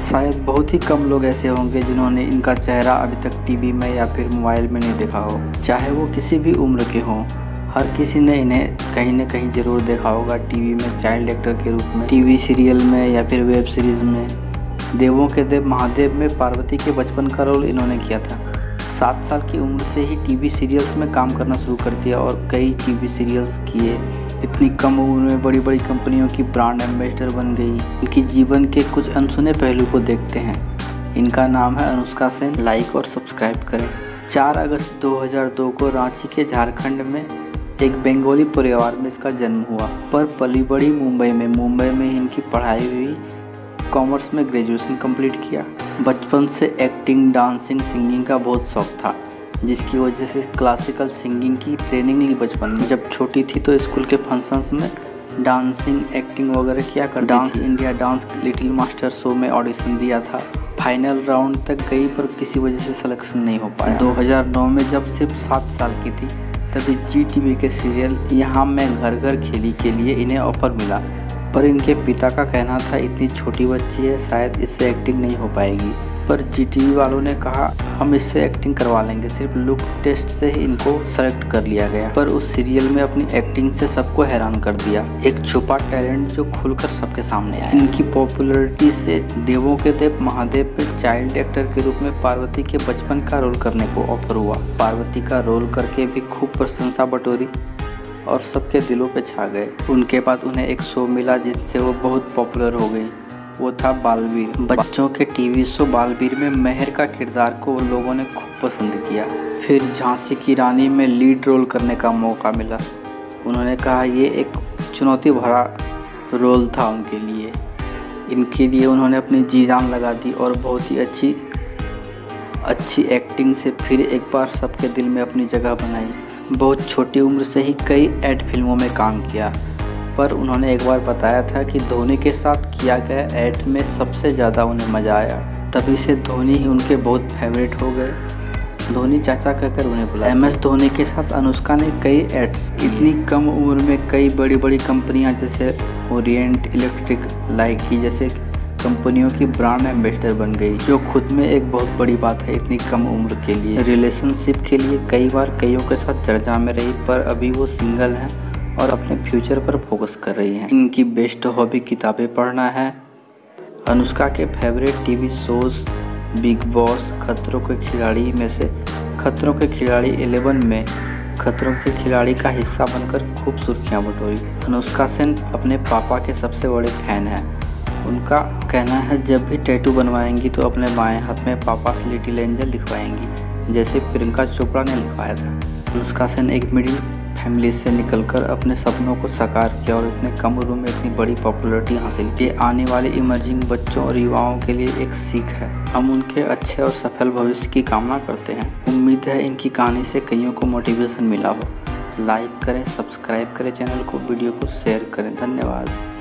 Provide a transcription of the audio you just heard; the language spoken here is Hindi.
शायद बहुत ही कम लोग ऐसे होंगे जिन्होंने इनका चेहरा अभी तक टीवी में या फिर मोबाइल में नहीं देखा हो, चाहे वो किसी भी उम्र के हों। हर किसी ने इन्हें कहीं न कहीं ज़रूर देखा होगा टीवी में चाइल्ड एक्टर के रूप में, टीवी सीरियल में या फिर वेब सीरीज़ में। देवों के देव महादेव में पार्वती के बचपन का रोल इन्होंने किया था। 7 साल की उम्र से ही टीवी सीरियल्स में काम करना शुरू कर दिया और कई टीवी सीरियल्स किए। इतनी कम उम्र में बड़ी बड़ी कंपनियों की ब्रांड एम्बेसडर बन गई। इनकी जीवन के कुछ अनसुने पहलू को देखते हैं। इनका नाम है अनुष्का सेन। लाइक और सब्सक्राइब करें। 4 अगस्त 2002 को रांची के झारखंड में एक बंगाली परिवार में इसका जन्म हुआ, पर पली बड़ी मुंबई में इनकी पढ़ाई हुई। कॉमर्स में ग्रेजुएशन कंप्लीट किया। बचपन से एक्टिंग, डांसिंग, सिंगिंग का बहुत शौक था, जिसकी वजह से क्लासिकल सिंगिंग की ट्रेनिंग ली बचपन में। जब छोटी थी तो स्कूल के फंक्शंस में डांसिंग, एक्टिंग वगैरह किया कर dance India dance little master show में ऑडिशन दिया था। फाइनल राउंड तक गई पर किसी वजह से सिलेक्शन नहीं हो पाया। 2009 में जब सिर्फ 7 साल की थी तभी जी टीवी के सीरियल यहाँ मैं घर घर खेली के लिए इन्हें ऑफर मिला, पर इनके पिता का कहना था इतनी छोटी बच्ची है, शायद इससे एक्टिंग नहीं हो पाएगी। पर जी टीवी वालों ने कहा हम इससे एक्टिंग करवा लेंगे। सिर्फ लुक टेस्ट से ही इनको सेलेक्ट कर लिया गया, पर उस सीरियल में अपनी एक्टिंग से सबको हैरान कर दिया। एक छुपा टैलेंट जो खुलकर सबके सामने आया। इनकी पॉपुलैरिटी से देवों के देव महादेव पे चाइल्ड एक्टर के रूप में पार्वती के बचपन का रोल करने को ऑफर हुआ। पार्वती का रोल करके भी खूब प्रशंसा बटोरी और सबके दिलों पे छा गए। उनके बाद उन्हें एक शो मिला जिससे वो बहुत पॉपुलर हो गई, वो था बालवीर। बच्चों के टीवी शो बालवीर में मेहर का किरदार को लोगों ने खूब पसंद किया। फिर झांसी की रानी में लीड रोल करने का मौका मिला। उन्होंने कहा ये एक चुनौती भरा रोल था उनके लिए। इनके लिए उन्होंने अपनी जी जान लगा दी और बहुत ही अच्छी एक्टिंग से फिर एक बार सबके दिल में अपनी जगह बनाई। बहुत छोटी उम्र से ही कई एड फिल्मों में काम किया, पर उन्होंने एक बार बताया था कि धोनी के साथ किया गया एड में सबसे ज़्यादा उन्हें मज़ा आया। तभी से धोनी ही उनके बहुत फेवरेट हो गए। धोनी चाचा कहकर उन्हें बुलाया। MS धोनी के साथ अनुष्का ने कई एड्स इतनी कम उम्र में कई बड़ी बड़ी कंपनियां जैसे ओरिएंट इलेक्ट्रिक, लाइकी जैसे कंपनियों की ब्रांड एम्बेसडर बन गई, जो खुद में एक बहुत बड़ी बात है इतनी कम उम्र के लिए। रिलेशनशिप के लिए कई बार कईयों के साथ चर्चा में रही, पर अभी वो सिंगल हैं और अपने फ्यूचर पर फोकस कर रही हैं। इनकी बेस्ट हॉबी किताबें पढ़ना है। अनुष्का के favourite TV shows Bigg Boss, खतरों के खिलाड़ी में से खतरों के खिलाड़ी 11 में खतरों के खिलाड़ी का हिस्सा बनकर खूब सुर्खियां बटोरी। अनुष्का सेन अपने पापा के सबसे बड़े फैन हैं। उनका कहना है जब भी टैटू बनवाएंगी तो अपने बाएं हाथ में पापा लिटिल एंजल लिखवाएंगी, जैसे प्रियंका चोपड़ा ने लिखवाया था। अनुष्का सेन एक मिडिल फैमिली से निकलकर अपने सपनों को साकार किया और इतने कम उम्र में इतनी बड़ी पॉपुलैरिटी हासिल की। आने वाले इमर्जिंग बच्चों और युवाओं के लिए एक सीख है। हम उनके अच्छे और सफल भविष्य की कामना करते हैं। उम्मीद है इनकी कहानी से कईयों को मोटिवेशन मिला हो। लाइक करें, सब्सक्राइब करें चैनल को, वीडियो को शेयर करें। धन्यवाद।